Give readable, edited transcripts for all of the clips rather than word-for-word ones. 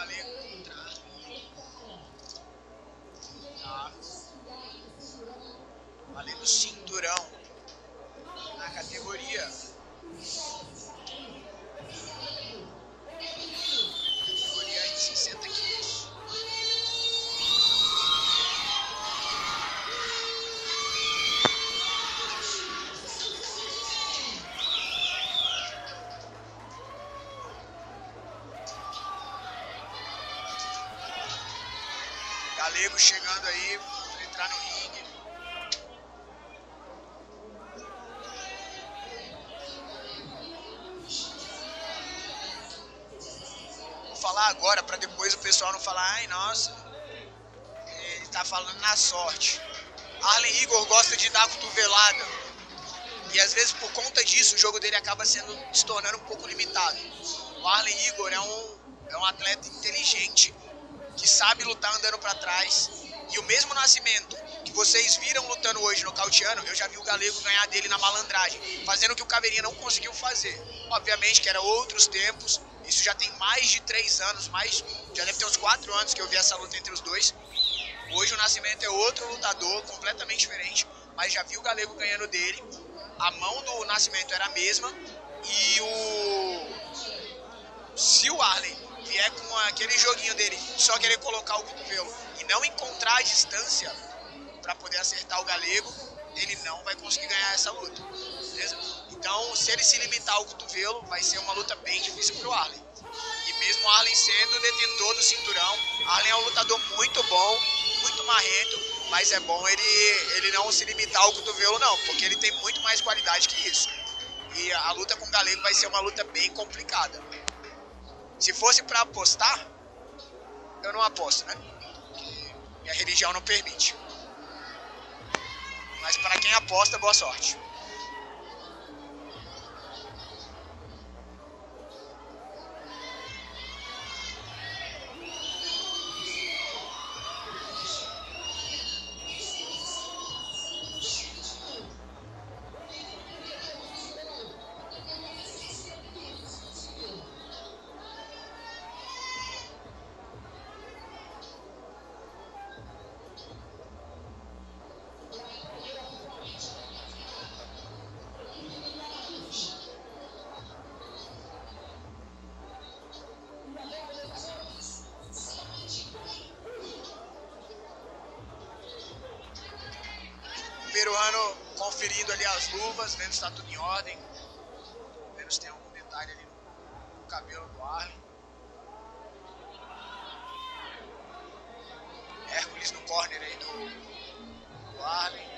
Galego contra Arlen. Tá. Valendo cinturão na categoria. Categoria de 60 quilos. Galego chegando aí para entrar no ringue. Vou falar agora para depois o pessoal não falar, ai nossa, ele tá falando na sorte. Arlen Igor gosta de dar cotovelada. E às vezes por conta disso o jogo dele acaba se tornando um pouco limitado. O Arlen Igor é um atleta inteligente, que sabe lutar andando para trás. E o mesmo Nascimento que vocês viram lutando hoje nocauteando, eu já vi o Galego ganhar dele na malandragem, fazendo o que o Caveirinha não conseguiu fazer. Obviamente que eram outros tempos, isso já tem mais de 3 anos, já deve ter uns 4 anos que eu vi essa luta entre os dois. Hoje o Nascimento é outro lutador, completamente diferente, mas já vi o Galego ganhando dele. A mão do Nascimento era a mesma e se o Arlen vier com aquele joguinho dele, só querer colocar o cotovelo e não encontrar a distância para poder acertar o Galego, ele não vai conseguir ganhar essa luta, beleza? Então, se ele se limitar ao cotovelo, vai ser uma luta bem difícil pro Arlen. E mesmo o Arlen sendo detentor do cinturão, Arlen é um lutador muito bom, muito marrento, mas é bom ele não se limitar ao cotovelo não, porque ele tem muito mais qualidade que isso. E a luta com o Galego vai ser uma luta bem complicada. Se fosse pra apostar, eu não aposto, né? Porque minha religião não permite. Mas para quem aposta, boa sorte. Peruano conferindo ali as luvas, vendo se tá tudo em ordem, vendo se tem algum detalhe ali no cabelo do Arlen. Hércules no corner aí do Arlen.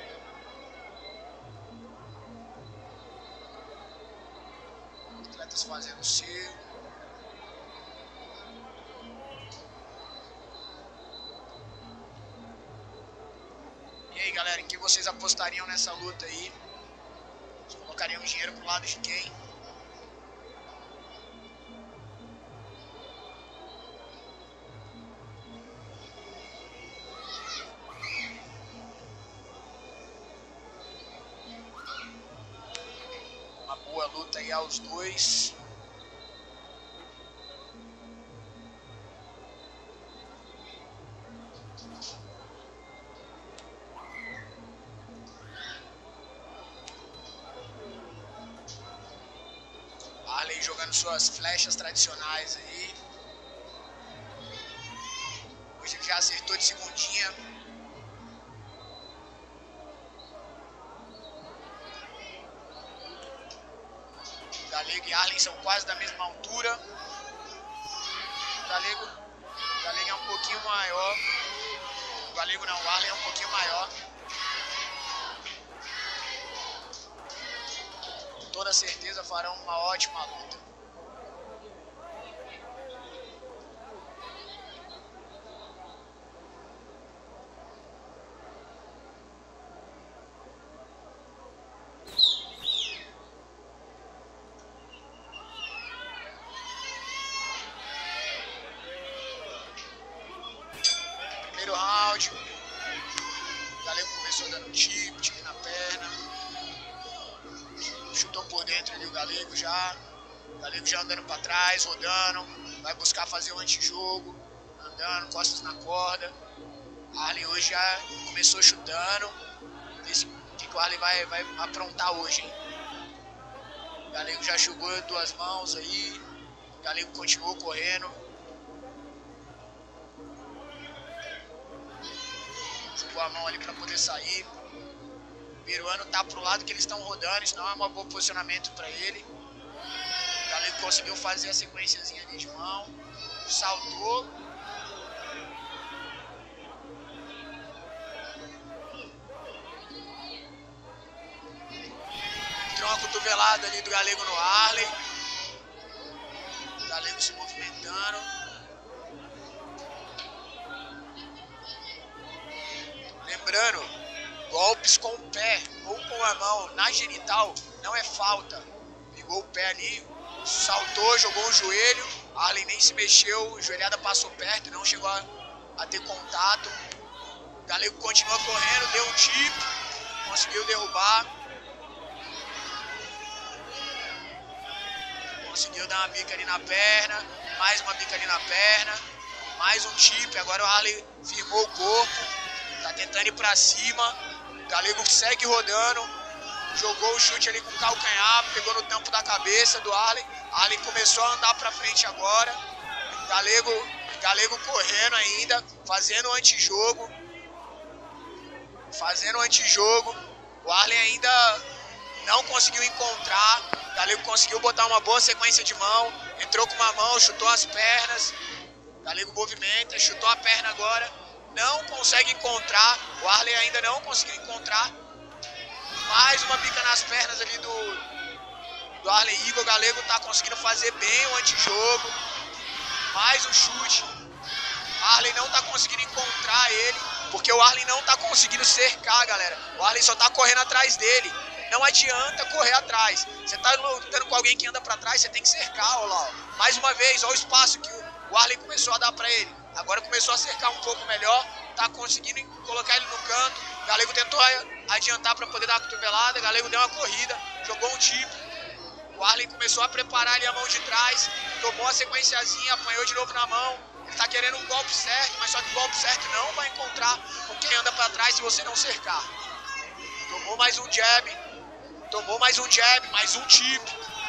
Atletas fazendo o seu. E aí galera, em que vocês apostariam nessa luta aí? Vocês colocariam dinheiro pro lado de quem? Uma boa luta aí aos dois. Arlen jogando suas flechas tradicionais aí. Hoje ele já acertou de segundinha. Galego e Arlen são quase da mesma altura. Galego é um pouquinho maior. O Galego não, o Arlen é um pouquinho maior. Com toda certeza farão uma ótima luta. Primeiro round, o Galego começou dando tip na perna, chutou por dentro ali o Galego já andando para trás, rodando, vai buscar fazer o antijogo. rodando, costas na corda. Arlen hoje já começou chutando. Vê o que o Arlen vai aprontar hoje, hein? O Galego já jogou 2 mãos aí. O Galego continuou correndo. Jogou a mão ali para poder sair. O peruano tá pro lado que eles estão rodando. Isso não é um bom posicionamento para ele. O Galego conseguiu fazer a sequenciazinha ali de mão. Saltou. Entrou uma cotovelada ali do Galego no Arlen. O Galego se movimentando. Lembrando, golpes com o pé ou com a mão na genital não é falta. Pegou o pé ali, saltou, jogou o joelho. Arlen nem se mexeu, a joelhada passou perto, não chegou a ter contato. O Galego continua correndo, deu um tip, conseguiu derrubar. Conseguiu dar uma bica ali na perna, mais uma bica ali na perna, mais um tip. Agora o Arlen firmou o corpo, tá tentando ir pra cima. O Galego segue rodando, jogou o chute ali com o calcanhar, pegou no tampo da cabeça do Arlen. Arlen começou a andar pra frente agora. Galego correndo ainda, fazendo antijogo. O Arlen ainda não conseguiu encontrar. O Galego conseguiu botar uma boa sequência de mão. Entrou com uma mão, chutou as pernas. O Galego movimenta, chutou a perna agora. Não consegue encontrar. O Arlen ainda não conseguiu encontrar. Mais uma bica nas pernas ali do Arlen Igor. O Galego tá conseguindo fazer bem o antijogo. Mais um chute. O Arlen não tá conseguindo encontrar ele, porque o Arlen não tá conseguindo cercar, galera. O Arlen só tá correndo atrás dele. Não adianta correr atrás. Você tá lutando com alguém que anda pra trás, você tem que cercar, ó lá. Ó. Mais uma vez, olha o espaço que o Arlen começou a dar pra ele. Agora começou a cercar um pouco melhor. Tá conseguindo colocar ele no canto. O Galego tentou adiantar pra poder dar uma cotovelada. O Galego deu uma corrida, jogou um tipo. O Arlen começou a preparar ali a mão de trás. Tomou a sequenciazinha, apanhou de novo na mão. Ele tá querendo um golpe certo, mas só que o golpe certo não vai encontrar com quem anda pra trás se você não cercar. Tomou mais um jab, mais um tip.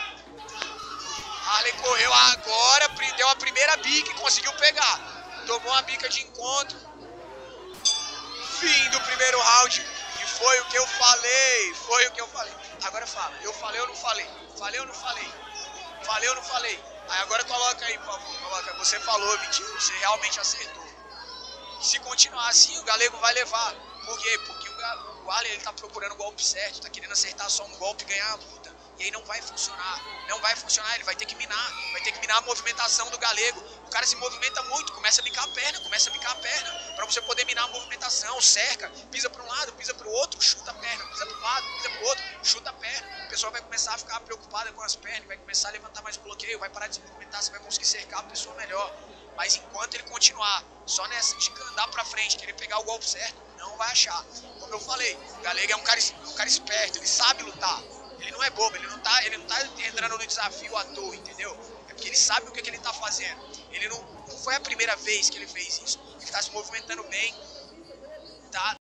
Arlen correu agora, deu a primeira bica e conseguiu pegar. Tomou a bica de encontro. Fim do primeiro round. E foi o que eu falei. Agora fala, eu falei ou não falei? Falei ou não falei? Aí agora coloca aí, por favor. Coloca. Você falou, mentiu. Você realmente acertou. Se continuar assim, o Galego vai levar. Por quê? Porque o Arlen, ele tá procurando o golpe certo. Tá querendo acertar só um golpe e ganhar a luta. E aí não vai funcionar. Ele vai ter que minar. Vai ter que minar a movimentação do Galego. O cara se movimenta muito, começa a bicar a perna. Pra você poder minar a movimentação, cerca. Pisa pra um lado, pisa pro outro, chuta a perna. Pisa pro lado, pisa pro outro, chuta a perna. A pessoa vai começar a ficar preocupada com as pernas, vai começar a levantar mais bloqueio, vai parar de se movimentar, você vai conseguir cercar a pessoa melhor. Mas enquanto ele continuar só nessa de andar pra frente, querer pegar o golpe certo, não vai achar. Como eu falei, o Galego é um cara esperto, ele sabe lutar. Ele não é bobo, ele não tá entrando no desafio à toa, entendeu? É porque ele sabe o que ele tá fazendo. Ele não foi a primeira vez que ele fez isso. Ele tá se movimentando bem, tá